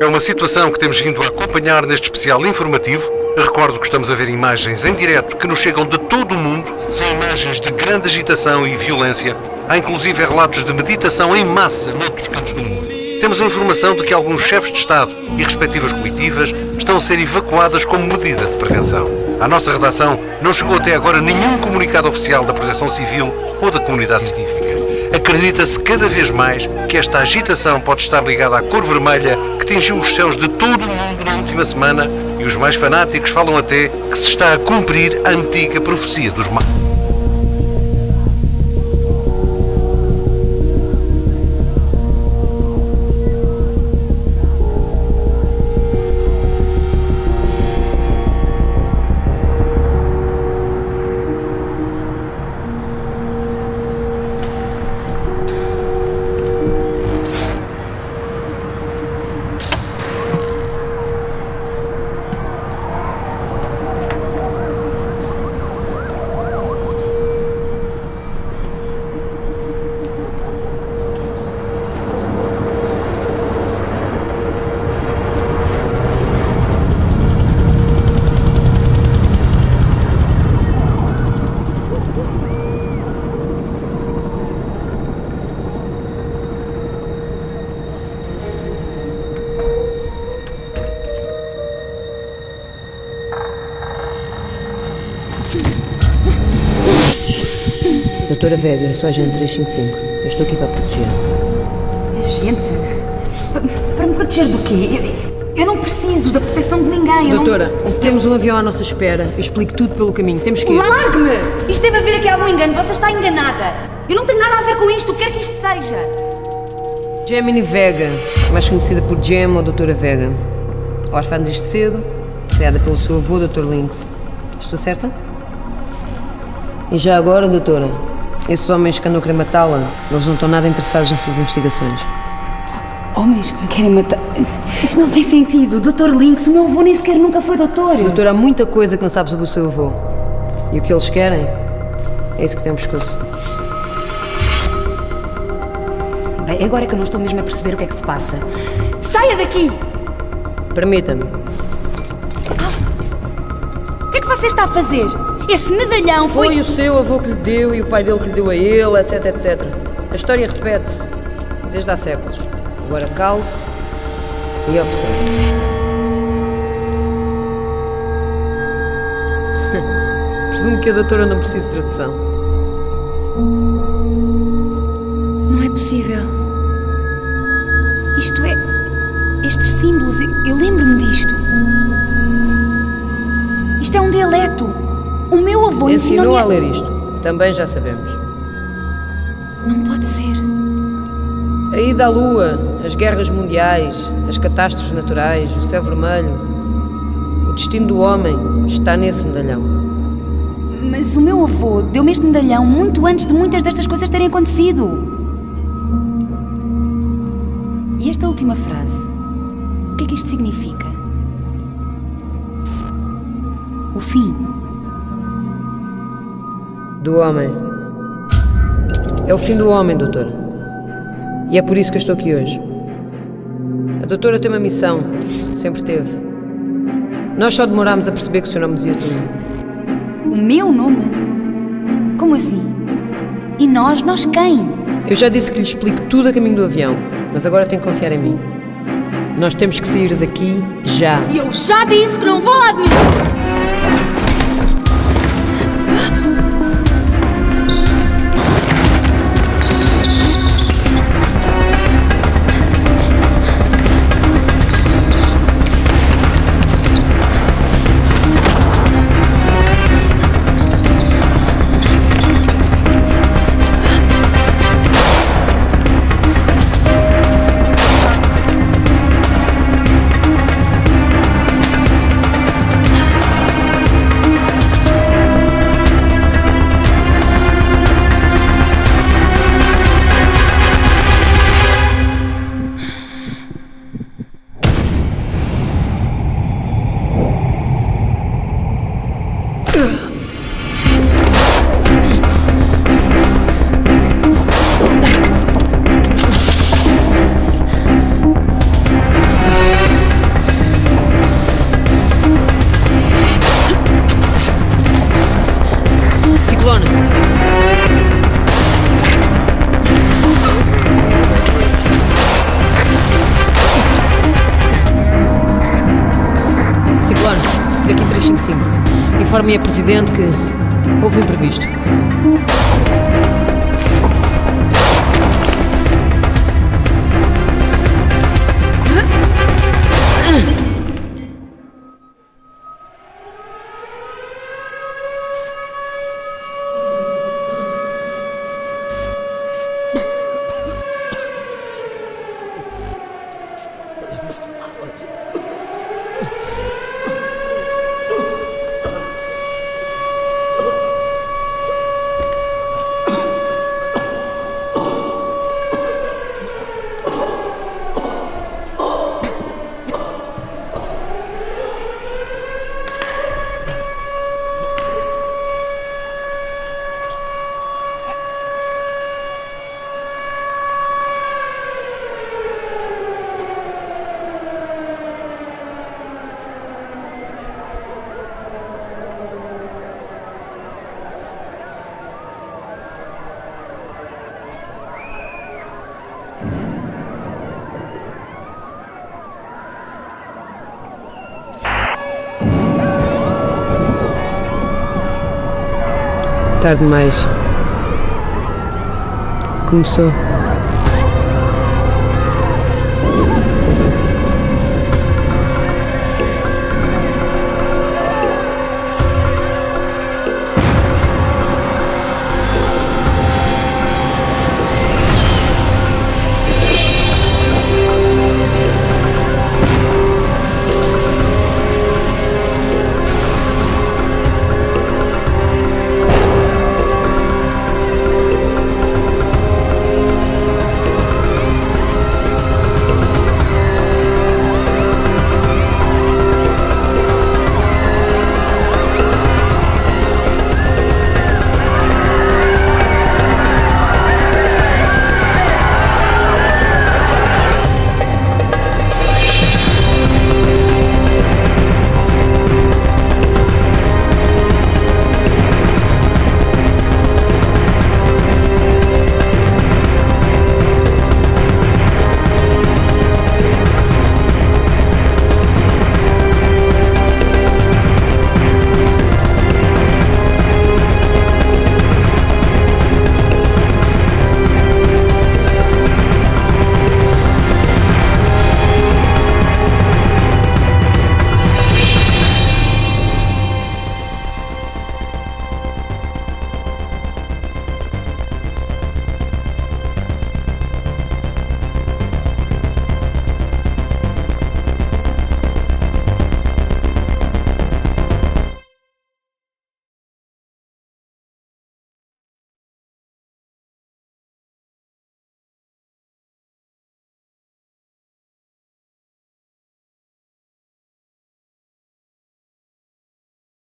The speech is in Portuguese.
É uma situação que temos vindo a acompanhar neste especial informativo. Recordo que estamos a ver imagens em direto que nos chegam de todo o mundo. São imagens de grande agitação e violência. Há inclusive relatos de meditação em massa noutros cantos do mundo. Temos a informação de que alguns chefes de Estado e respectivas comitivas estão a ser evacuadas como medida de prevenção. À nossa redação não chegou até agora nenhum comunicado oficial da Proteção Civil ou da comunidade científica. Acredita-se cada vez mais que esta agitação pode estar ligada à cor vermelha que tingiu os céus de todo o mundo na última semana, e os mais fanáticos falam até que se está a cumprir a antiga profecia dos magos. Doutora Vega, sou a agente 355. Eu estou aqui para proteger. Agente? Para me proteger do quê? Eu não preciso da proteção de ninguém. Doutora, temos um avião à nossa espera. Eu explico tudo pelo caminho. Temos que ir. Largue-me! Isto deve haver aqui algum engano. Você está enganada. Eu não tenho nada a ver com isto. O que é que isto seja? Gemini Vega, mais conhecida por Gem ou Doutora Vega. Órfã desde cedo, criada pelo seu avô, Dr. Lynx. Estou certa? E já agora, doutora, esses homens que andam a querer matá-la, eles não estão nada interessados nas suas investigações. Homens que me querem matar? Isto não tem sentido. Dr. Lynx, o meu avô nem sequer nunca foi doutor. Doutora, há muita coisa que não sabe sobre o seu avô. E o que eles querem é isso que tem um pescoço. Bem, agora é que eu não estou mesmo a perceber o que é que se passa. Saia daqui! Permita-me. O que é que você está a fazer? Esse medalhão Foi o seu avô que lhe deu e o pai dele que lhe deu a ele, etc, etc. A história repete-se desde há séculos. Agora cale-se e observe. Presumo que a doutora não precise de tradução. Não é possível. Isto é... Estes símbolos, eu lembro-me disto. Isto é um dialeto. O meu avô ensinou a ler isto. Também já sabemos. Não pode ser. A ida à Lua, as guerras mundiais, as catástrofes naturais, o céu vermelho. O destino do homem está nesse medalhão. Mas o meu avô deu-me este medalhão muito antes de muitas destas coisas terem acontecido. E esta última frase, o que é que isto significa? O fim do homem. É o fim do homem, doutora. E é por isso que eu estou aqui hoje. A doutora tem uma missão. Sempre teve. Nós só demorámos a perceber que o seu nome dizia tudo. O meu nome? Como assim? E nós? Nós quem? Eu já disse que lhe explico tudo a caminho do avião, mas agora tem que confiar em mim. Nós temos que sair daqui já. E eu já disse que não vou lá de mim! Ciclone. Ciclone, daqui 355. Informe a Presidente que houve imprevisto. Tarde demais. Começou.